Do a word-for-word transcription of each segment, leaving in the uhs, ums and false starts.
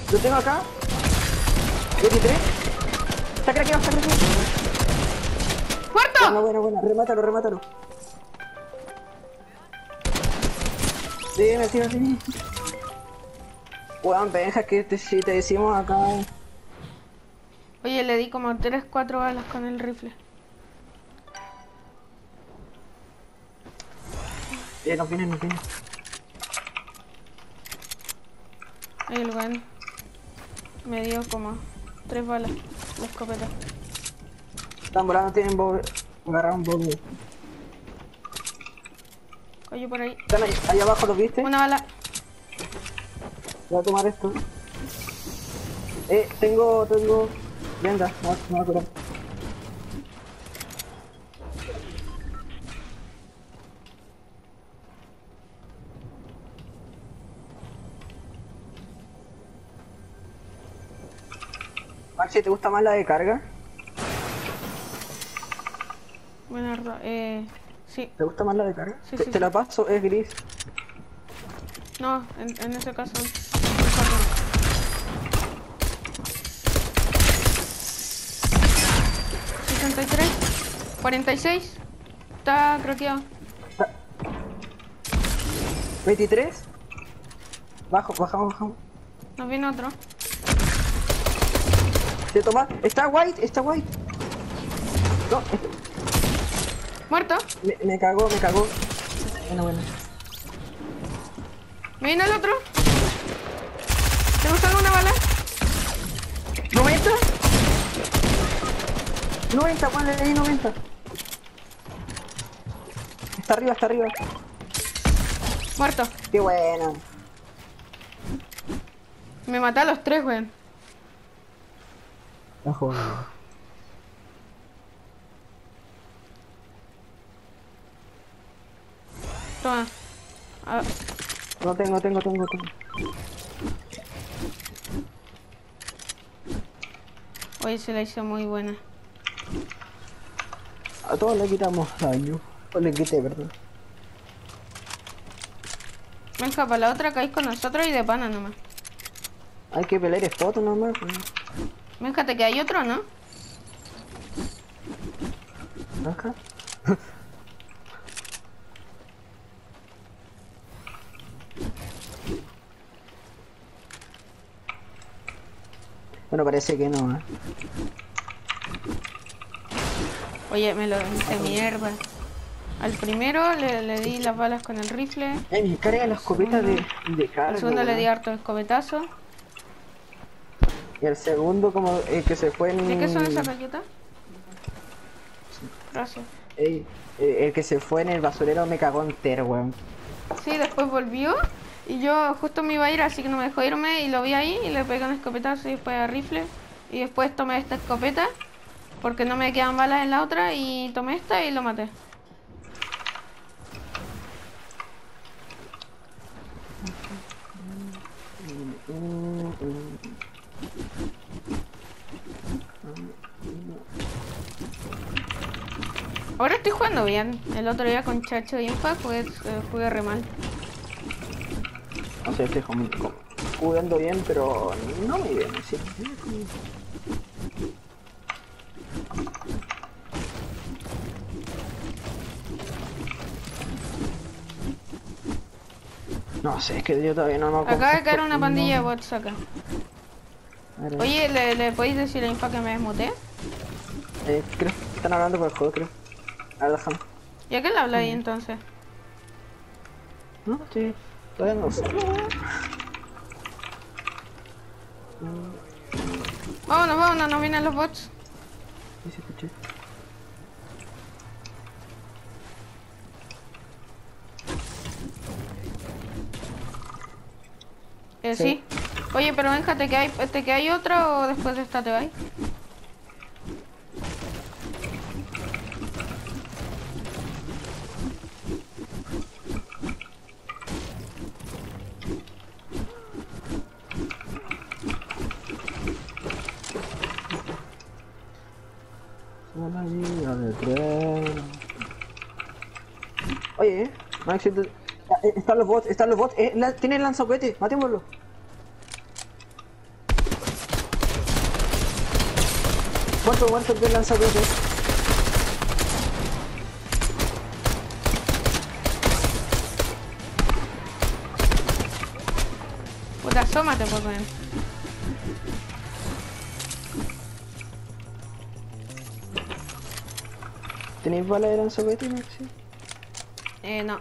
Lo tengo acá. veintitrés. Está craqueado, está craqueado. ¡Muerto! Buena, buena, buena. Remátalo, remátalo. Dime, tío, sí. Weón, penja que te, si te decimos acá. Oye, le di como tres, cuatro balas con el rifle. Eh, no viene, no viene. Ahí el weón me dio como tres balas la escopeta. Están volando, tienen bobe. Agarraron bobe. Oye, por ahí. Están ahí, ahí abajo, ¿los viste? Una bala. Voy a tomar esto. Eh, tengo, tengo... Venga, no, no me acuerdo. Maxi, ¿te gusta más la de carga? Buena, eh... sí. ¿Te gusta más la de carga? Sí, te, sí, te sí. la paso, es gris. No, en, en ese caso... sesenta y tres. cuarenta y seis. Está craqueado. veintitrés. Bajo, bajamos, bajamos. Nos viene otro. ¿Te tomas? Está white, está white. No, este- Muerto. me, me cagó, me cagó. Bueno, bueno. Me viene el otro. ¿Te gusta alguna bala? ¿noventa? noventa, ponle ahí noventa. Está arriba, está arriba. Muerto. Qué buena. Me maté a los tres, weón. Está jodido. Toma. A- No tengo, tengo, tengo, tengo. Oye, se la hizo muy buena. A todos le quitamos daño. O le quité, perdón. Venga, para la otra caís con nosotros y de pana nomás. Hay que pelear spot nomás. Fíjate que hay otro, ¿no? Ajá. Bueno, parece que no, ¿eh? Oye, me lo hice mierda. Al primero le, le di las balas con el rifle. Eh, me carga la escopeta de, de carga. Al segundo le di weón. harto escopetazo. Y el segundo como el que se fue en... ¿De qué son esas galletas? Gracias. Ey, eh, el que se fue en el basurero me cagó entero, weón. Sí, después volvió. Y yo justo me iba a ir, así que no me dejó irme. Y lo vi ahí y le pegué un escopetazo y después a rifle. Y después tomé esta escopeta. Porque no me quedan balas en la otra. Y tomé esta y lo maté. Ahora estoy jugando bien. El otro día con Chacho y Infa jugué, eh, jugué re mal. No sé, estoy jugando, jugando bien, pero no muy bien, sí. No sé, es que yo todavía no me Acaba de caer conozco- una pandilla de no. bots acá. A ver, Oye, ¿le, le podéis decir a Infa que me desmute? eh, creo que están hablando por el juego, creo. A ver, déjame. ¿Y a qué le habla ahí entonces? No, sí, todavía no lo sé. Vámonos, vámonos, no vienen los bots. Sí, sí, escuché. Eh, Sí. sí. Oye, pero vénjate que hay, ¿te que hay otra o después de esta te vais? Una vida de tren. Oye, eh, Max, eh, están los bots, están los bots. Eh, la- tiene el lanzacohete, matémoslo. muerto, muerto, que lanza cohetes. Puta, asómate, por favor. ¿Tenéis balas de lanzacohetes, Maxi? Eh, no.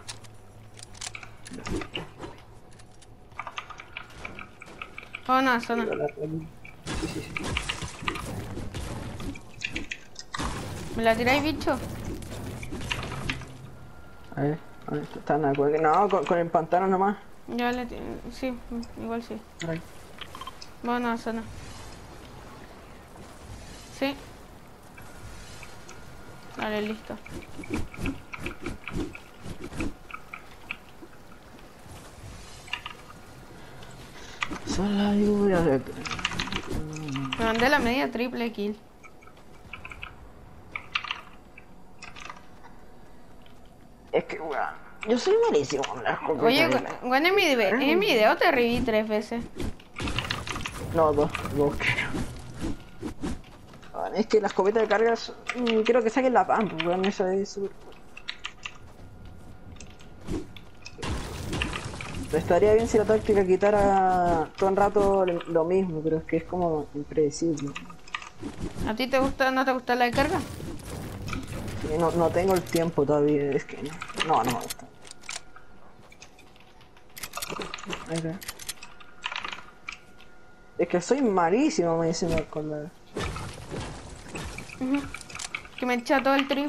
Oh, no, eso no. Sí, sí, sí. ¿Me la tiráis, bicho? A ver, a ver, está nada. No, con, con el pantano nomás. Yo le ti- sí, igual sí. Por ahí. Bueno, eso no. Sí. Vale, listo. Son la lluvia de... Me mandé la media triple kill. Es que, weón, yo soy malísimo con las escopeta. Oye, de la- bueno, en mi, de- en mi video te reví tres veces. No, dos, dos creo. Weón, es que las escopetas de cargas, mm, quiero que saquen la pampa, weón, eso es súper... Estaría bien si la táctica quitara todo el rato lo mismo, pero es que es como impredecible. ¿A ti te gusta, no te gusta la de carga? Sí, no, no tengo el tiempo todavía, es que no, no, no me gusta. Ahí está. Es que soy malísimo, me dicen con la... Ujú. Que me echa todo el trío.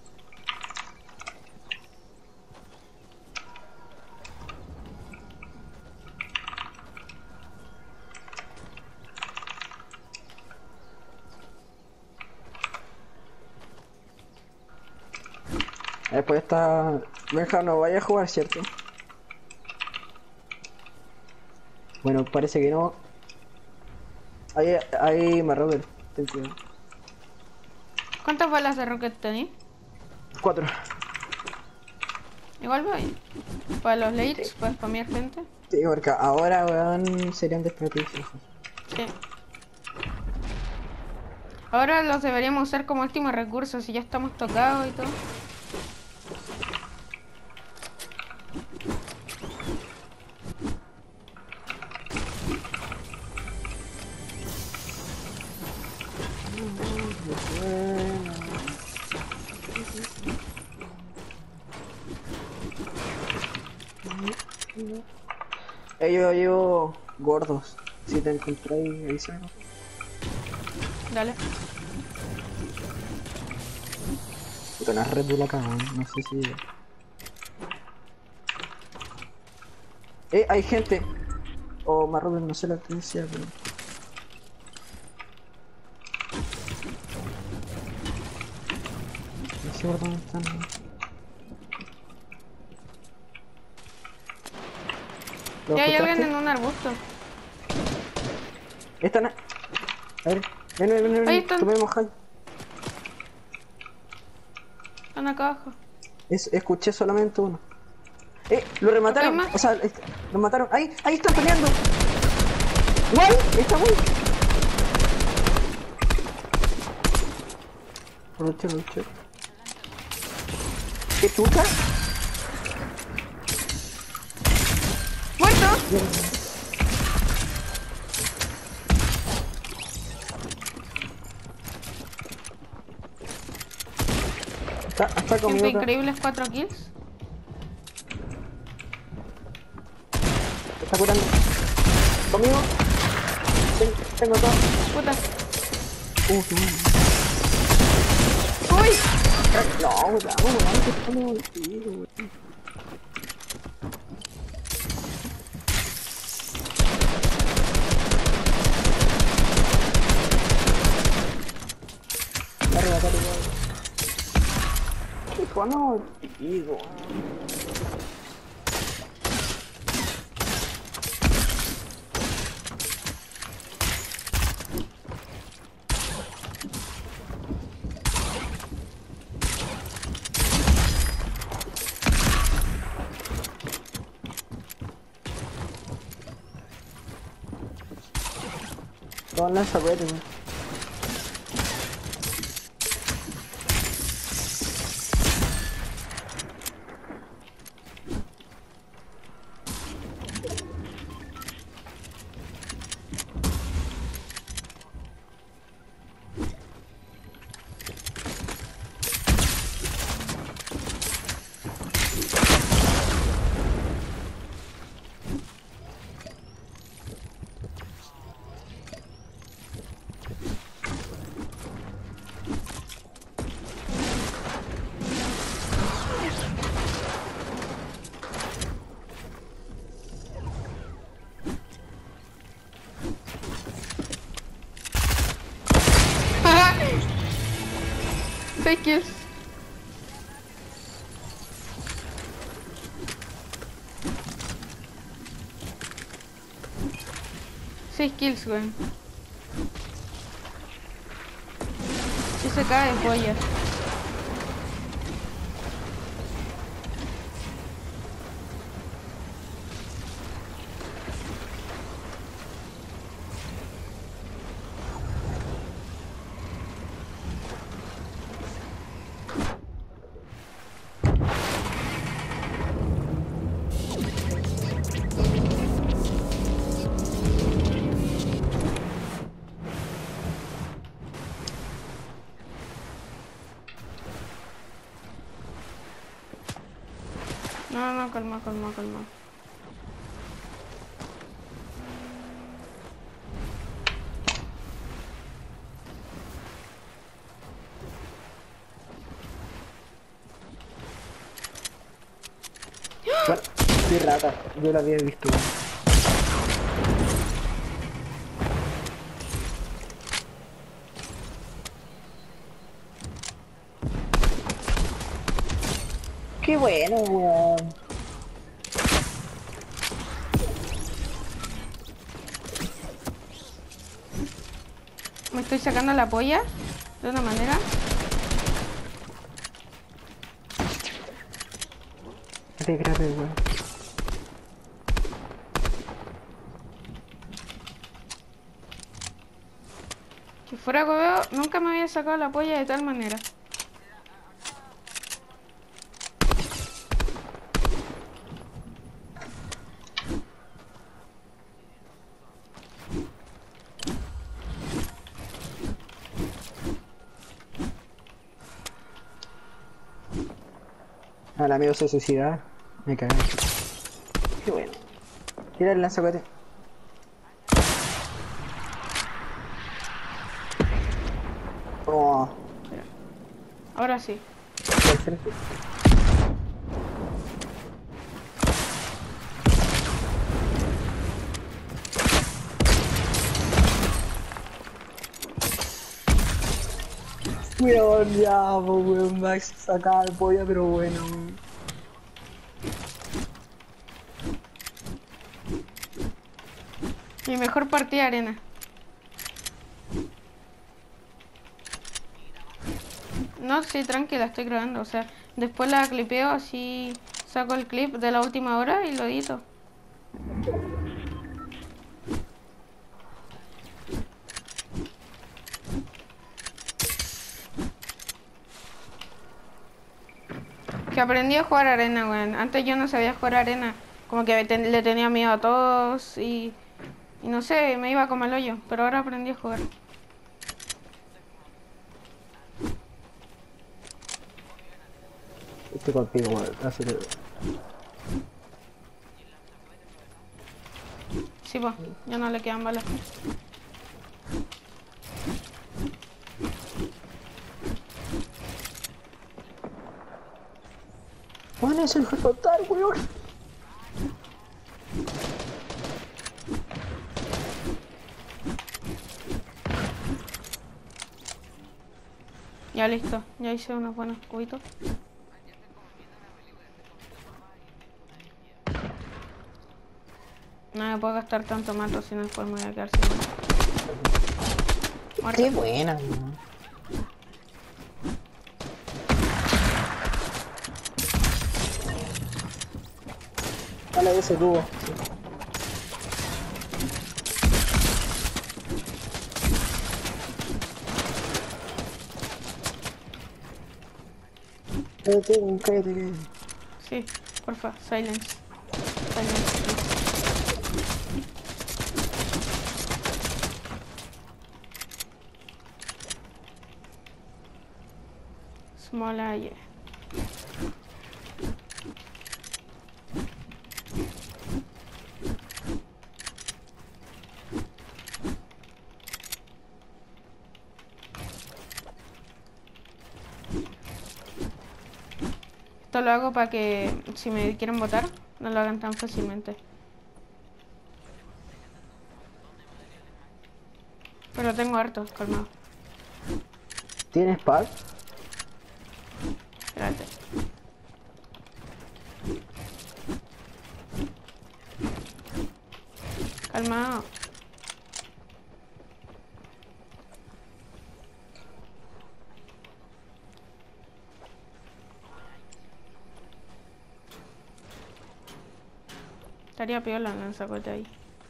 Después está... Benja, no vaya a jugar, ¿cierto? Bueno, parece que no. Ahí, ahí me Robert, ten cuidado. ¿Cuántas balas de rocket tenés? Cuatro. Igual voy. Para los lates, para spamear gente. Sí, porque ahora, weón, serían desperdicios. Sí. Ahora los deberíamos usar como último recurso, si ya estamos tocados y todo. Ellos llevo gordos. Si te encontráis, avísame. Dale. Puta, una Red Bull acá, weón, no sé si... Eh, hay gente. O más Robert, no sé la que decía, pero... No sé por dónde están. ¿Lo Ya hay alguien encontraste? en un arbusto. Están... A a ver, ven, ven, ven, ven, Ahí están. tomemos high. Están acá abajo. Es, escuché solamente uno. Eh, lo remataron. ¿Hay más? O sea, est- lo mataron. Ahí, ahí están peleando. Guay, está guay. Lucha, lucha. ¿Qué chucha? ¡Muerto! Está, está conmigo. Siempre acá. increíbles cuatro kills. Está curando. Conmigo. Ten- Tengo todo. Puta. Uh, qué bueno. ¡Uy! No, cuidado, weón, que estamos contigo, weón. Arriba, arriba, arriba. ¿Qué cono? Digo. Con la saber, weón. seis kills. seis kills, weón. Si se cae, polla. No, no, calma, calma, calma. Bueno, qué rata, yo la había visto. Qué bueno, weón. Me estoy sacando la polla de una manera. Qué grave, weón. Que fuera huevo, nunca me había sacado la polla de tal manera. Al amigo se suicida. Me cagué. Qué bueno. Tira el lanzacohete. Oh. Espera. Ahora sí. Weón, ya, po, weón, Max sacaba el polla, pero bueno, weón. Mi mejor partida de arena. No, sí, tranquila, estoy grabando. O sea, después la clipeo, así saco el clip de la última hora y lo edito. Que aprendí a jugar arena, weón. Antes yo no sabía jugar arena. Como que te- le tenía miedo a todos y, y no sé, me iba como el hoyo. Pero ahora aprendí a jugar. Estoy contigo, weón. Así que... Sí, pues, ya no le quedan balas. Weón, es el total, weón. Ya listo, ya hice unos buenos cubitos. No me puedo gastar tanto mato, si no después me voy a quedar sin mato. Muerto. Qué buena, weón. Dale ese cubo. Cállate, weón, cállate, cállate. Sí, porfa, silence. Silence, please. Small eye. Esto lo hago para que si me quieren votar, no lo hagan tan fácilmente. Pero tengo hartos, calmado. ¿Tienes pack? Calmado. Estaría piola el lanzacohete ahí.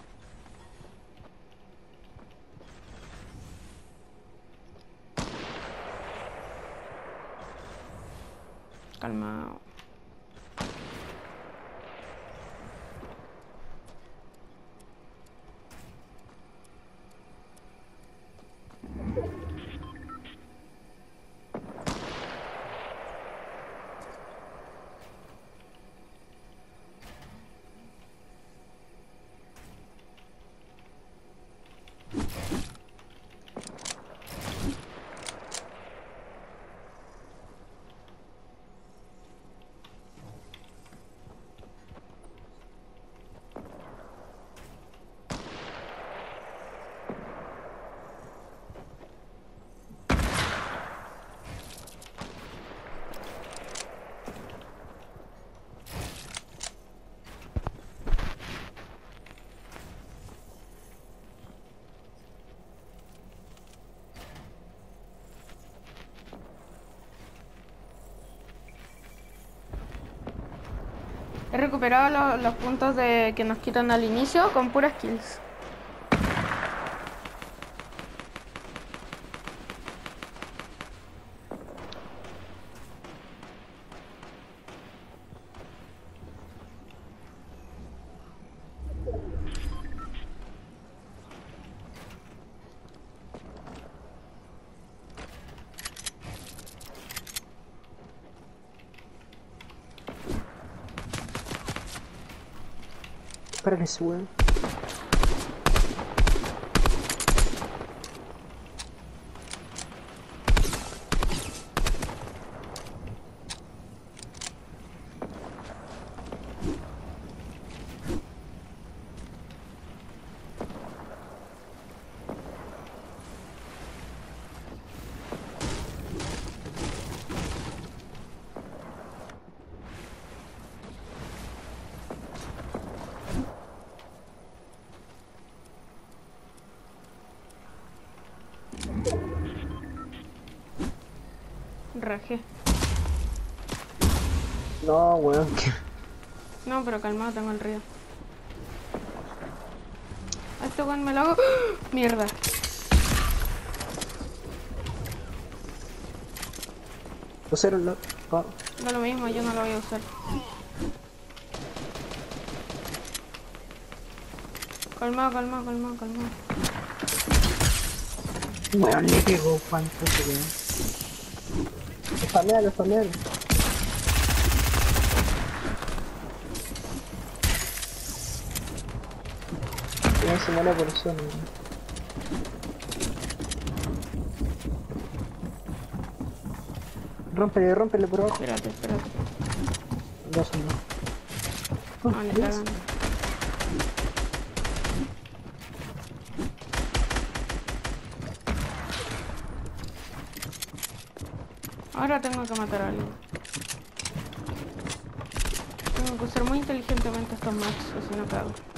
Calmado. He recuperado lo- los puntos de que nos quitan al inicio con puras kills. Para que suban. Rajé. No, weón. No, pero calmado, tengo el río. A este weón me lo hago. ¡Ah! Mierda. Pusieron la... ah, No lo mismo, yo no lo voy a usar. Calmado, calmado, calmado, calmado. weón, le pegó cuánto se ve. Spamealo, spamealo. Ya se muere por eso, ¿no? Rómpele, rómpele por abajo. Espérate, espérate. Dos son dos. No, le cagan. Ahora tengo que matar a alguien. Tengo que usar muy inteligentemente estos max, o si no cago.